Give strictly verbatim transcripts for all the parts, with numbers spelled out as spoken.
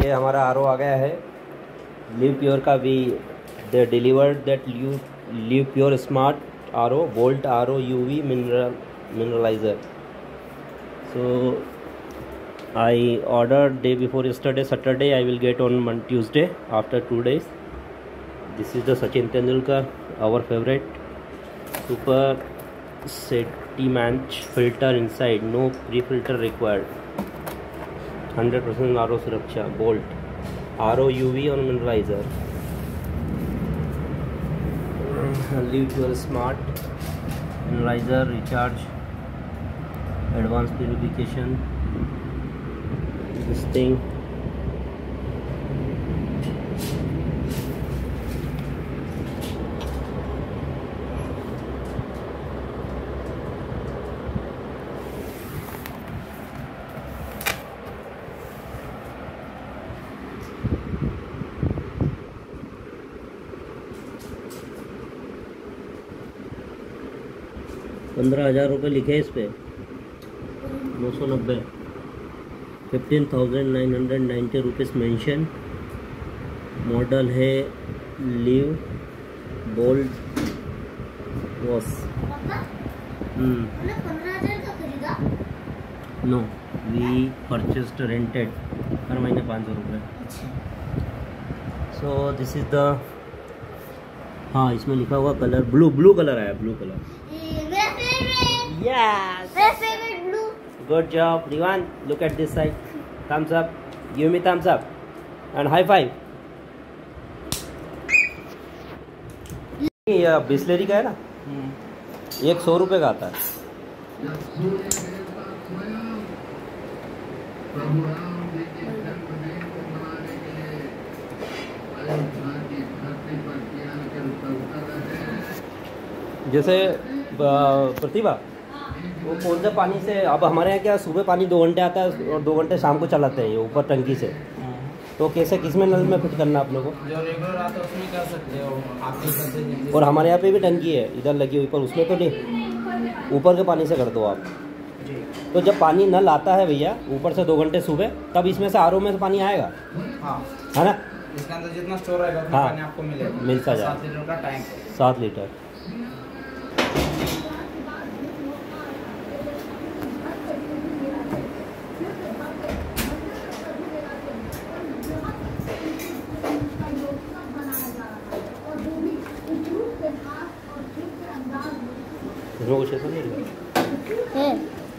ये हमारा R O आ गया है लिव प्योर का भी। They delivered that Liv Livpure smart R O Bolt R O U V mineral mineraliser. So I order day before yesterday Saturday, I will get on Mon Tuesday after two days. This is the Sachin Tendulkar our favourite super Centimatch filter inside, no pre-filter required, one hundred percent R O सुरक्षा, Bolt R O U V और mineralizer। Live Pure Smart mineralizer recharge advanced purification, this thing पंद्रह हज़ार रुपये लिखे इस पे, नौ सौ नब्बे, fifteen thousand nine hundred ninety rupees mention. Model है Liv Bolt wash. No we purchased rented, हर महीने पाँच सौ रुपये। सो दिस इज़ द, हाँ इसमें लिखा हुआ कलर ब्लू, ब्लू कलर आया, blue colour. Yes. My favorite blue. Good job, Rivan. Look at this side. Thumbs up. Give me thumbs up. And high five. ये बिस्लेरी का है ना, एक सौ रुपये का आता है। जैसे प्रतिभा वो कौन सा पानी से, अब हमारे यहाँ क्या सुबह पानी दो घंटे आता है और दो घंटे शाम को चलाते हैं ये ऊपर टंकी से, तो कैसे किसमें नल में फिट करना आप लोगों को? जो रेगुलर आता है उसमें कर सकते हो आप, कर सकते हैं। और हमारे यहाँ पे भी टंकी है इधर लगी हुई, पर उसमें तो नहीं, ऊपर के पानी से कर दो आप जी। तो जब पानी नल आता है भैया ऊपर से दो घंटे सुबह, तब इसमें से आर ओ में से पानी आएगा। हाँ है ना, इसके अंदर जितना स्टोर रहेगा उतना हाँ, पानी आपको मिलेगा, मिलता जाए। सात लीटर का टैंक, सात लीटर। कुछ ऐसा नहीं है।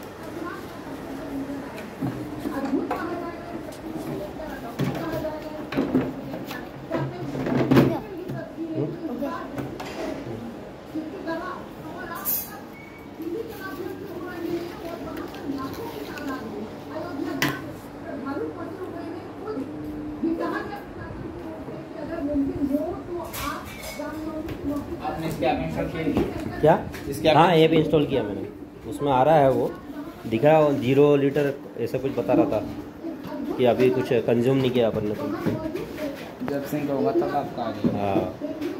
आपने इसके ऐप इंस्टॉल किया क्या? इसके हाँ ऐप इंस्टॉल किया मैंने, उसमें आ रहा है, वो दिख रहा है जीरो लीटर ऐसा कुछ बता रहा था कि अभी कुछ कंज्यूम नहीं किया अपन ने। जब सिंक होगा तब आपका आ जाएगा। हाँ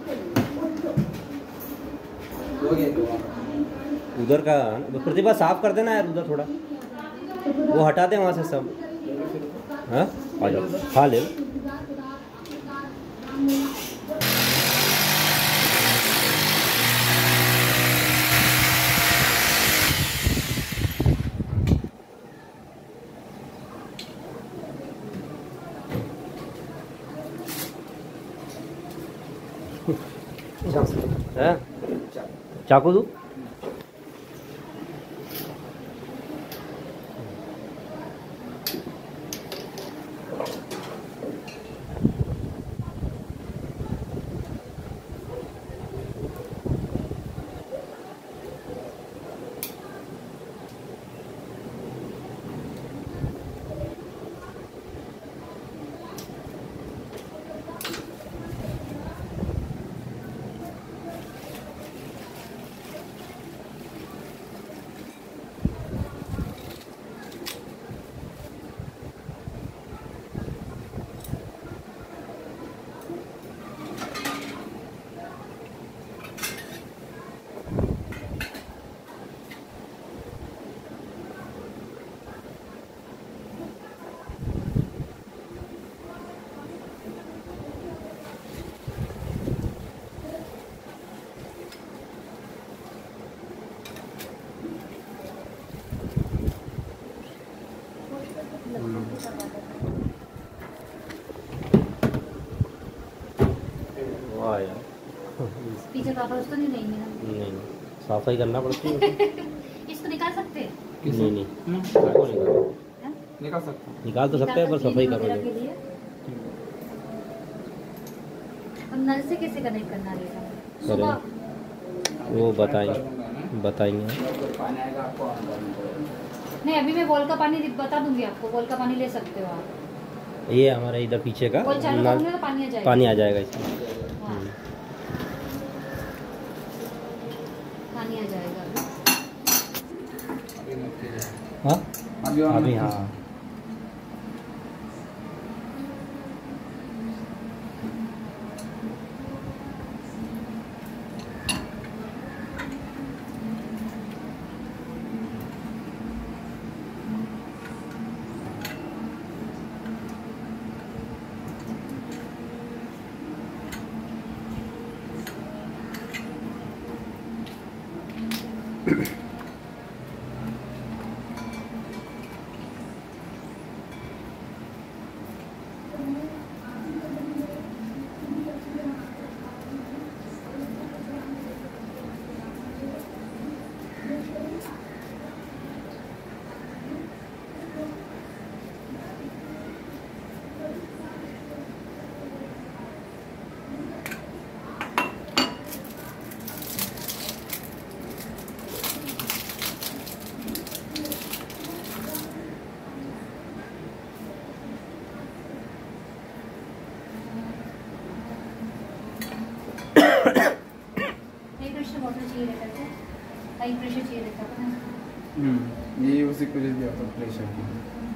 तो उधर का प्रतिभा साफ कर देना यार, उधर थोड़ा वो हटा दे वहाँ से सब। हाँ आ जाओ, हाँ ले लो। चाकू दो। है यार। पीछे का ब्रश तो नहीं लेंगे ना? नहीं, सफाई करना पड़ती है। इसको निकाल सकते हैं? नहीं नहीं, हम्म, इसको निकालो। हैं? निकाल सकता हूँ। निकाल तो सकते हैं पर सफाई वगैरह करो। के लिए। अब नल से कैसे कनेक्ट करना रहेगा? सुबह वो कर बताएंगे दूंगा मैं। बताएंगे जब पानी आएगा आपको ऑन करना पड़ेगा। नहीं, अभी मैं बॉल का पानी बता दूंगी आपको। बॉल का पानी ले सकते हो आप। ये हमारे इधर पीछे का बॉल चालू नल, करोगे तो पानी आ जाएगा। पानी आ जाएगा इसमें। हाँ, हम्म। पानी आ जाएगा। अभी मत कीजिए। हाँ अभी ऑन अभी मत हाँ। कीजिए। हाई प्रेशर वाटर चाहिए रहता है? हाई प्रेशर चाहिए रहता है ना? हम्म, ये उसी को ले दिया था प्रेशर की।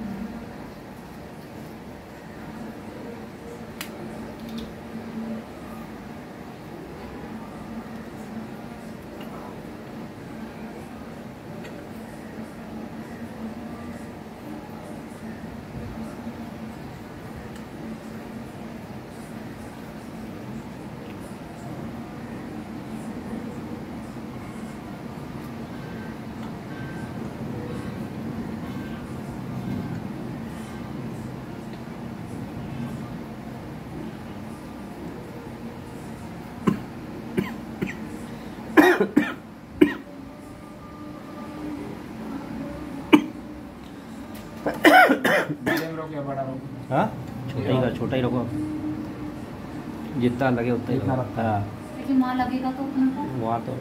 मीडियम रखो या बड़ा रखो? हाँ छोटा ही कर, छोटा ही रखो। जितना लगे उतना ही जितना रखो। रखो। हाँ लेकिन वहाँ लगेगा तो अपने को। वहाँ तो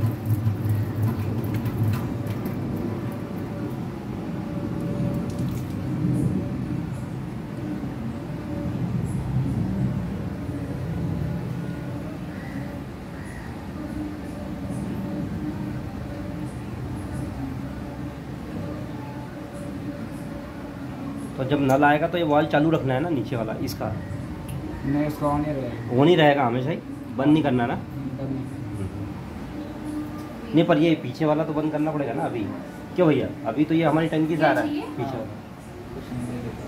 तो जब नल आएगा तो ये वॉल चालू रखना है ना, नीचे वाला इसका। नहीं, उसका ऑन ही रहेगा। वो नहीं रहेगा हमेशा ही, बंद नहीं करना ना। तब नहीं। नहीं पर ये पीछे वाला तो बंद करना पड़ेगा ना अभी। क्यों भैया, अभी तो ये हमारी टंकी से आ रहा है चाहिए? पीछे वाला। कुछ नहीं दे देता।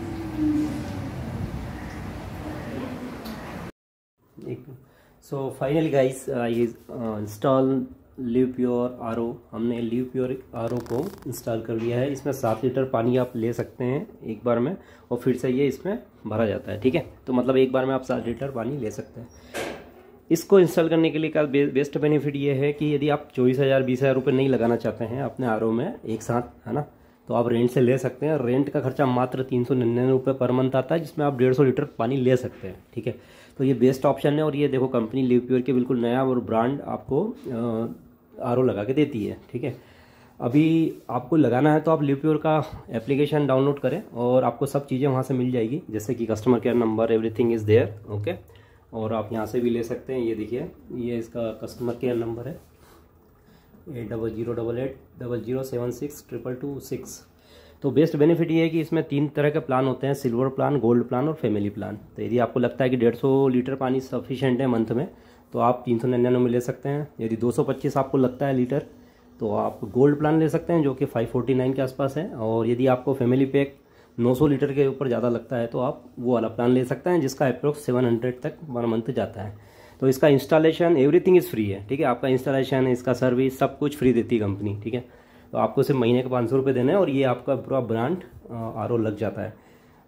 So finally guys I install Livpure R O. हमने लिव प्योर आर ओ को इंस्टॉल कर लिया है। इसमें सात लीटर पानी आप ले सकते हैं एक बार में, और फिर से ये इसमें भरा जाता है। ठीक है, तो मतलब एक बार में आप सात लीटर पानी ले सकते हैं। इसको इंस्टॉल करने के लिए का बे, बेस्ट बेनिफिट ये है कि यदि आप चौबीस हज़ार बीस हज़ार रुपये नहीं लगाना चाहते हैं अपने आर ओ में एक साथ, है ना, तो आप रेंट से ले सकते हैं। रेंट का खर्चा मात्र तीन सौ निन्यानवे रुपये पर मंथ आता है, जिसमें आप डेढ़ सौ लीटर पानी ले सकते हैं। ठीक है, तो ये बेस्ट ऑप्शन है। और ये देखो कंपनी लिव प्योर के बिल्कुल नया और ब्रांड आपको आर ओ लगा के देती है। ठीक है, अभी आपको लगाना है तो आप लिव प्योर का एप्लीकेशन डाउनलोड करें और आपको सब चीज़ें वहाँ से मिल जाएगी, जैसे कि customer care number, everything is there. Okay, और आप यहाँ से भी ले सकते हैं। ये देखिए, ये इसका कस्टमर केयर नंबर है eight double zero double eight double zero seven six triple two six. तो बेस्ट बेनिफिट ये है कि इसमें तीन तरह के प्लान होते हैं, सिल्वर प्लान, गोल्ड प्लान और फैमिली प्लान। तो यदि आपको लगता है कि डेढ़ सौ लीटर पानी सफिशेंट है मंथ में, तो आप तीन सौ निन्यानवे में ले सकते हैं। यदि दो सौ पच्चीस आपको लगता है लीटर, तो आप गोल्ड प्लान ले सकते हैं जो कि फाइव फोर्टी नाइन के आसपास है। और यदि आपको फैमिली पैक नौ सौ लीटर के ऊपर ज़्यादा लगता है तो आप वो वाला प्लान ले सकते हैं, जिसका अप्रोक्स सेवन हंड्रेड तक पर मंथ जाता है। तो इसका इंस्टॉलेशन एवरीथिंग इज़ फ्री है। ठीक है, आपका इंस्टॉलेशन, इसका सर्विस, सब कुछ फ्री देती है कंपनी। ठीक है, तो आपको सिर्फ महीने के पाँच सौ रुपये देने हैं और ये आपका पूरा ब्रांड आर ओ लग जाता है।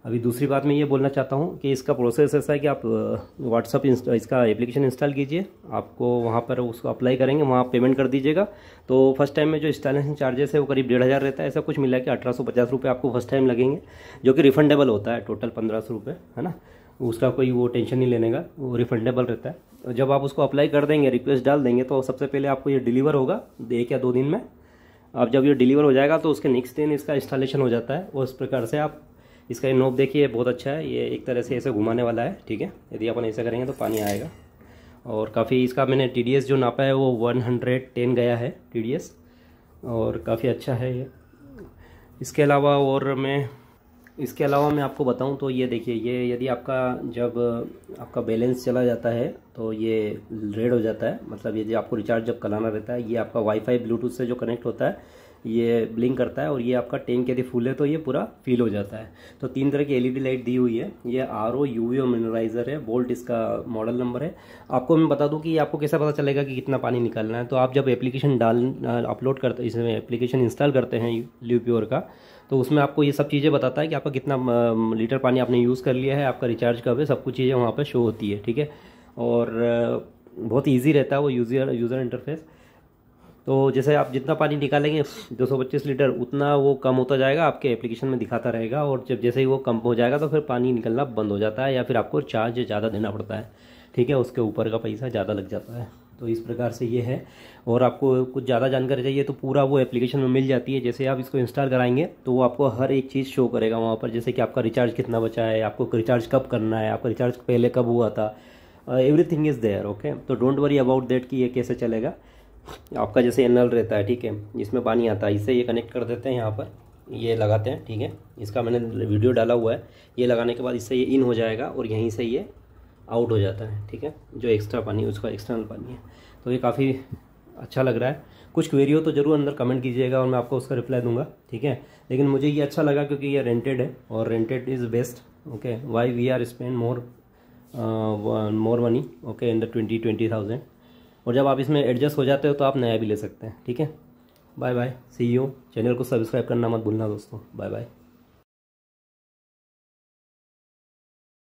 अभी दूसरी बात मैं ये बोलना चाहता हूँ कि इसका प्रोसेस ऐसा है कि आप व्हाट्सअप इसका एप्लीकेशन इंस्टॉल कीजिए, आपको वहाँ पर उसको अप्लाई करेंगे, वहाँ पेमेंट कर दीजिएगा। तो फर्स्ट टाइम में जो इंस्टॉलेशन चार्जेस है वो करीब डेढ़ हज़ार रहता है, ऐसा कुछ मिला कि अठारह सौ पचास रुपये आपको फर्स्ट टाइम लगेंगे, जो कि रिफंडेबल होता है। टोटल पंद्रह सौ रुपये है ना, उसका कोई वो टेंशन नहीं लेने का, वो रिफंडेबल रहता है। जब आप उसको अप्लाई कर देंगे, रिक्वेस्ट डाल देंगे, तो सबसे पहले आपको ये डिलीवर होगा एक या दो दिन में। अब जब ये डिलीवर हो जाएगा तो उसके नेक्स्ट दिन इसका इंस्टॉलेशन हो जाता है। उस प्रकार से आप इसका ये नोब देखिए, बहुत अच्छा है, ये एक तरह से ऐसे घुमाने वाला है, ठीक है। यदि अपन ऐसा करेंगे तो पानी आएगा। और काफ़ी इसका मैंने टी डी एस जो नापा है वो वन हंड्रेड टेन गया है टी डी एस, और काफ़ी अच्छा है ये। इसके अलावा और मैं इसके अलावा मैं आपको बताऊं तो ये देखिए, ये यदि आपका जब आपका बैलेंस चला जाता है तो ये रेड हो जाता है, मतलब यदि आपको रिचार्ज जब कराना रहता है, ये आपका वाईफाई ब्लूटूथ से जो कनेक्ट होता है ये ब्लिंक करता है, और ये आपका टैंक यदि फुल है तो ये पूरा फील हो जाता है। तो तीन तरह की एलईडी लाइट दी हुई है। ये आर ओ यूवी और मिनरलाइजर है, बोल्ट इसका मॉडल नंबर है। आपको मैं बता दूं कि आपको कैसा पता चलेगा कि कितना पानी निकालना है। तो आप जब एप्लीकेशन डाल अपलोड करते इसमें एप्लीकेशन इंस्टॉल करते हैं लिवप्योर का, तो उसमें आपको ये सब चीज़ें बताता है कि आपका कितना लीटर पानी आपने यूज़ कर लिया है, आपका रिचार्ज कब है, सब कुछ चीज़ें वहाँ पर शो होती है, ठीक है। और बहुत ईजी रहता है वो यूज़र यूज़र इंटरफेस। तो जैसे आप जितना पानी निकालेंगे दो सौ पच्चीस लीटर, उतना वो कम होता जाएगा, आपके एप्लीकेशन में दिखाता रहेगा। और जब जैसे ही वो कम हो जाएगा तो फिर पानी निकलना बंद हो जाता है, या फिर आपको चार्ज ज़्यादा देना पड़ता है, ठीक है, उसके ऊपर का पैसा ज़्यादा लग जाता है। तो इस प्रकार से ये है। और आपको कुछ ज़्यादा जानकारी चाहिए तो पूरा वो एप्लीकेशन में मिल जाती है। जैसे आप इसको इंस्टॉल कराएंगे तो वो आपको हर एक चीज़ शो करेगा वहाँ पर, जैसे कि आपका रिचार्ज कितना बचा है, आपको रिचार्ज कब करना है, आपका रिचार्ज पहले कब हुआ था, एवरीथिंग इज़ देयर, ओके। तो डोंट वरी अबाउट दैट कि ये कैसे चलेगा। आपका जैसे नल रहता है, ठीक है, इसमें पानी आता है, इससे ये कनेक्ट कर देते हैं, यहाँ पर ये लगाते हैं, ठीक है। इसका मैंने वीडियो डाला हुआ है। ये लगाने के बाद इससे ये इन हो जाएगा और यहीं से ये आउट हो जाता है, ठीक है। जो एक्स्ट्रा पानी उसका एक्सटर्नल पानी है। तो ये काफ़ी अच्छा लग रहा है। कुछ क्वेरी हो तो ज़रूर अंदर कमेंट कीजिएगा और मैं आपको उसका रिप्लाई दूंगा, ठीक है। लेकिन मुझे ये अच्छा लगा क्योंकि ये रेंटेड है, और rented is best, okay. Why we are spend more more money, okay, in the twenty twenty thousand. और जब आप इसमें एडजस्ट हो जाते हो तो आप नया भी ले सकते हैं, ठीक है। Bye bye, see you. Channel को सब्सक्राइब करना मत भूलना दोस्तों। बाय बाय।